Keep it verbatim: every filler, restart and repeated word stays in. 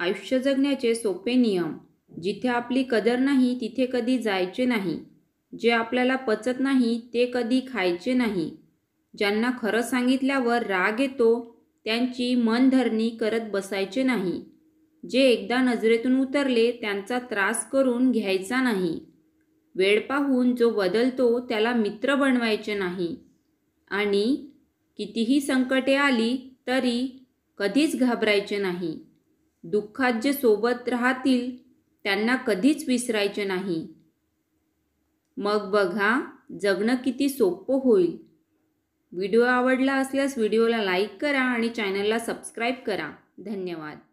आयुष्य जगण्याचे सोपे नियम. जिथे आपली कदर नाही तिथे कधी जायचे नाही. जे आपल्याला पचत नाही ते कधी खायचे नाही. ज्यांना खरं सांगितल्यावर राग येतो त्यांची मनधरणी करत बसायचे नाही. जे एकदा नजरेतून उतरले त्यांचा त्रास करून घ्यायचा नाही. वेळ पाहून जो बदलतो त्याला मित्र बनवायचे नाही. आणि कितीही संकटे आली तरी कधीच घाबरायचे नाही. दुःखात जे सोबत राहतील त्यांना कधीच विसरायचे नाही. मग बघा जगणं किती सोपं होईल. व्हिडिओ आवडला असल्यास व्हिडिओला लाईक करा आणि चॅनलला सबस्क्राईब करा. धन्यवाद.